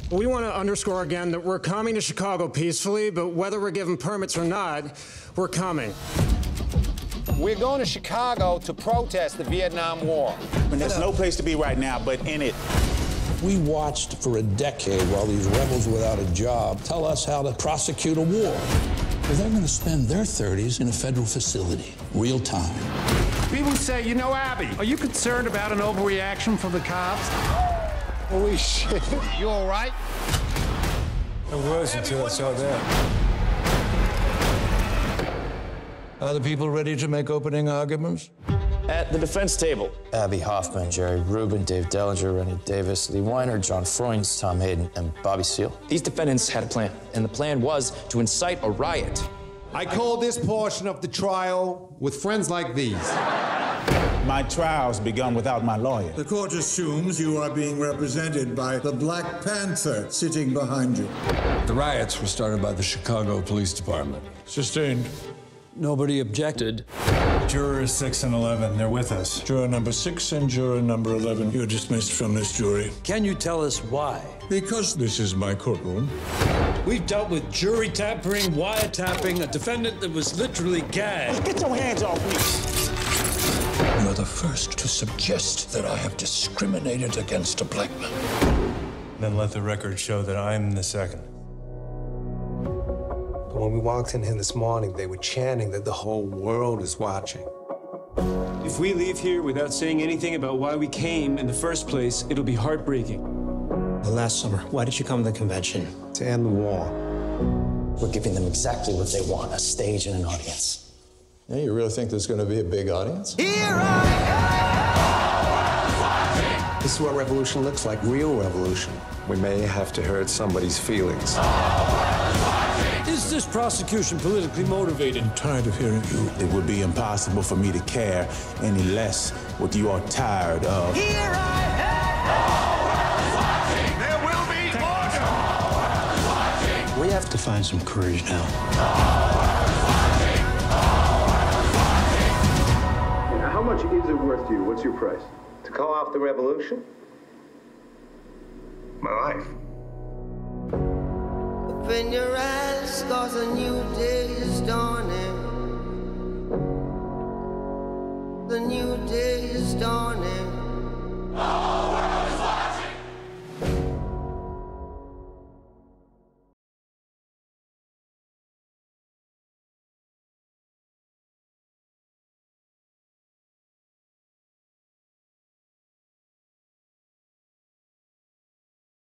We want to underscore again that we're coming to Chicago peacefully, but whether we're given permits or not, we're coming. We're going to Chicago to protest the Vietnam War. And there's no place to be right now but in it. We watched for a decade while these rebels without a job tell us how to prosecute a war. But they're going to spend their 30s in a federal facility, real time. People say, you know, Abby, are you concerned about an overreaction from the cops? Holy shit. You all right? I was until I saw that. Are the people ready to make opening arguments? At the defense table, Abby Hoffman, Jerry Rubin, Dave Dellinger, Rennie Davis, Lee Weiner, John Freund, Tom Hayden, and Bobby Seale. These defendants had a plan, and the plan was to incite a riot. I call this portion of the trial with friends like these. My trial's begun without my lawyer. The court assumes you are being represented by the Black Panther sitting behind you. The riots were started by the Chicago Police Department. Sustained. Nobody objected. Jurors 6 and 11, they're with us. Juror number 6 and juror number 11, you're dismissed from this jury. Can you tell us why? Because this is my courtroom. We've dealt with jury tampering, wiretapping, a defendant that was literally gagged. Get your hands off me. You're the first to suggest that I have discriminated against a black man. Then let the record show that I'm the second. When we walked in here this morning, they were chanting that the whole world is watching. If we leave here without saying anything about why we came in the first place, it'll be heartbreaking. Last summer, why did you come to the convention? To end the war. We're giving them exactly what they want, a stage and an audience. Yeah, you really think there's going to be a big audience? This is what revolution looks like, real revolution. We may have to hurt somebody's feelings. Is this prosecution politically motivated? I'm tired of hearing you. It would be impossible for me to care any less what you are tired of. Here I am! There will be order! We have to find some courage now. How much is it worth to you? What's your price? To call off the revolution? My life. Open your eyes, 'cause a new day is dawning. The new day is dawning.